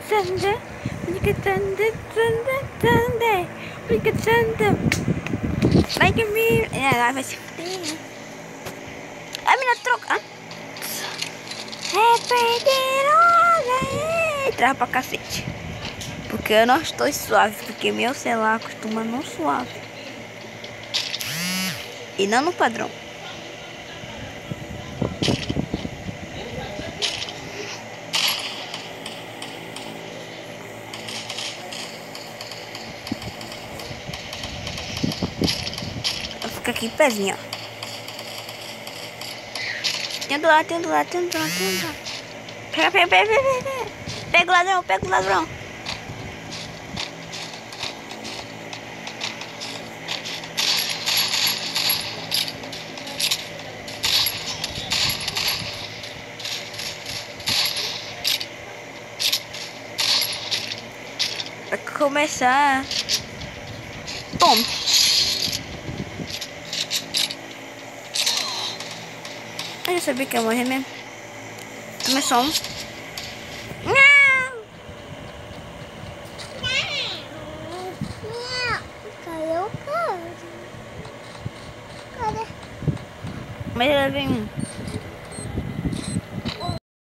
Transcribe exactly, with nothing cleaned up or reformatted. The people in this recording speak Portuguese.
thunder, like a thunder, thunder, thunder, like a thunder, like a mirror. É, lá vai se fuder. A mina troca. É perder hora. Trava pra cacete. Porque eu não estou suave, porque meu celular costuma não suave. E não no padrão. Fica aqui pezinho, ó. Tem do lado, tem do lado, tem do lado, tem do lado. Pega, pega, pega, pega, pega. Pega o ladrão, pega o ladrão. Vai começar. Bom. Eu já sabia que ia morrer mesmo. Começou um. Não! Cadê o cara? Cadê? Mas ela vem um.